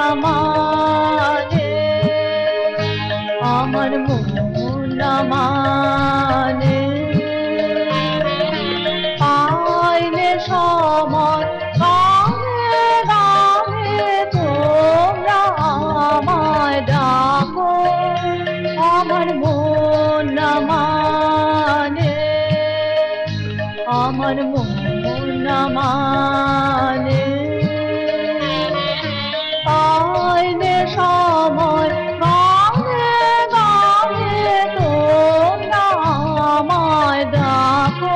মানে, আমার মন না মানে। পাইলে সময় গানে গানে তোমরা আমায় ডাকো, আমার মন না মানে, আমার মন না মানে। পাইলে সময় গানে গানে তোমরা আমায় ডাকো।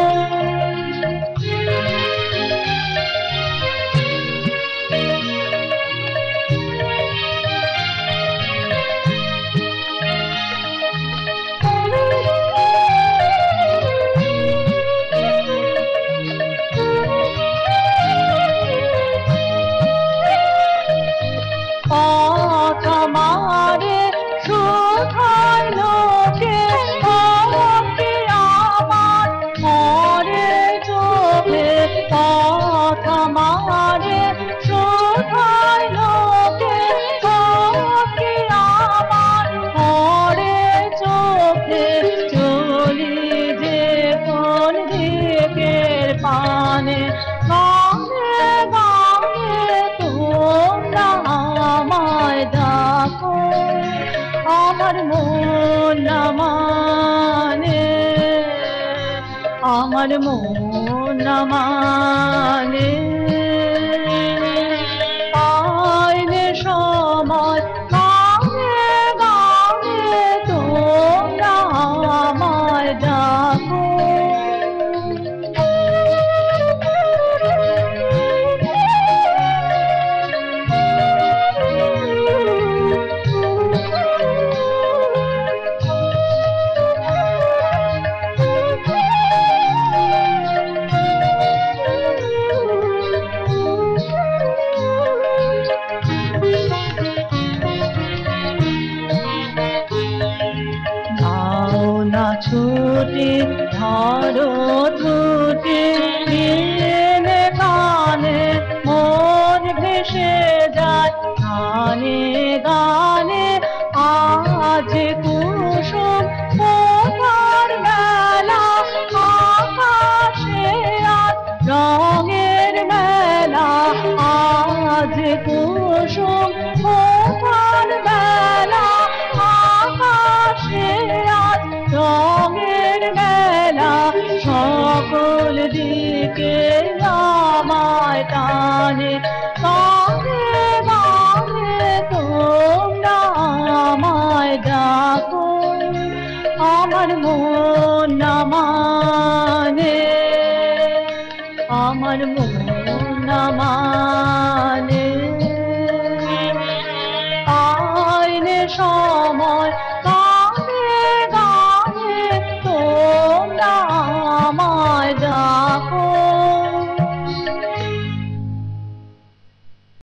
আমারে শুধায় লোকে, কি আমার মরে চোখে। কথা মারে শুধায় লোকে, কি আমার মরে চোখে। চলি যে কোন দিকের পানে, গানে গানে তোমরা আমায় ডাকো, আমার মন না মানে, আমার মন না মানে। পাইলে সময় গানে গানে তোমরা আমায় ডাকো। ছুটি ধরো ছুটি দিনে কানে, মন ভেসে যায় গানে গানে। আজ কুসুম ফোটার মেলা, আকাশে আজ রঙের মেলা। আজ কুসুম ফোটার মেলা, আকাশে আজ রঙের মেলা। সকল দিকে আমায় টানে, গানে গানে তোমরা আমায় ডাকো, আমার মন না মানে, আমার মন না মানে।